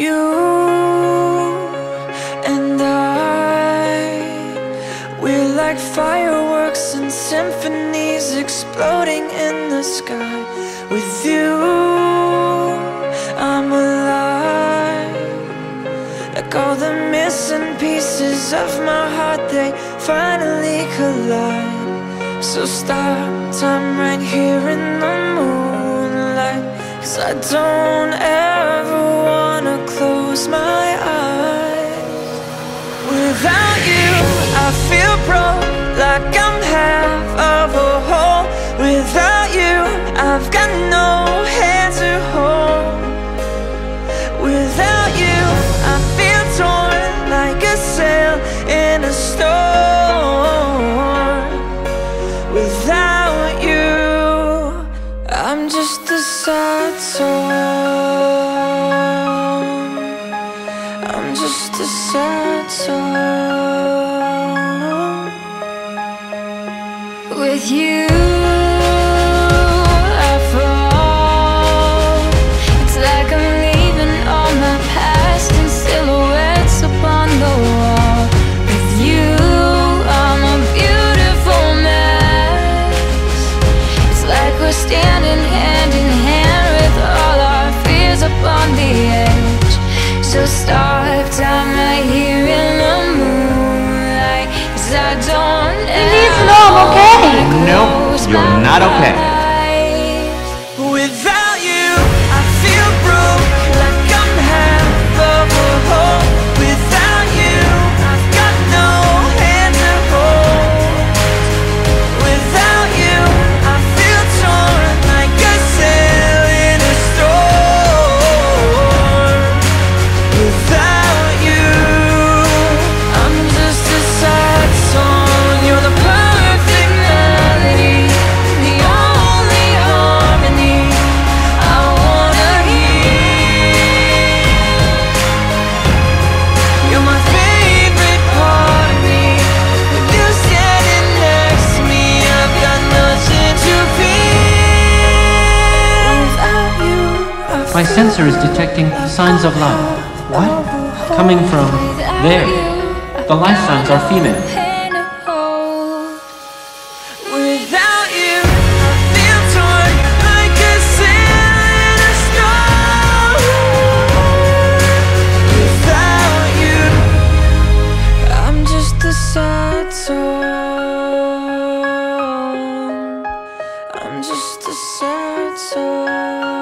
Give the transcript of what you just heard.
You and we're like fireworks and symphonies exploding in the sky. With you, I'm alive. Like all the missing pieces of my heart, they finally collide. So stop time right here in the moonlight, 'cause I don't ever wanna close my eyes. Without you, I feel broke, like I'm half of a whole. Without you, I've got no hand to hold. Without you, I feel torn like a sail in a storm. Without you, I'm just a sad song. I'm just a sad song. With you, I fall. It's like I'm leaving all my past in silhouettes upon the wall. With you, I'm a beautiful mess. It's like we're standing hand in hand with all our fears upon the edge. So stop time right here in the moonlight, 'cause I don't Please, no, I'm okay. No, you're not okay. Without you, I feel broke, like I'm half of a whole. Without you, I've got no hand to hold. Without you, I feel torn like a sail in a storm. Without you, I'm just a sad song. You're the perfect melody, the only harmony I wanna hear. You're my favorite part of me. With you standing next to me, I've got nothing to fear. Without you, My sensor is detecting signs of life. What? Coming from there. The life signs are female. Without you, I feel torn like a sail in a storm. Without you, I'm just a sad song. I'm just a sad song.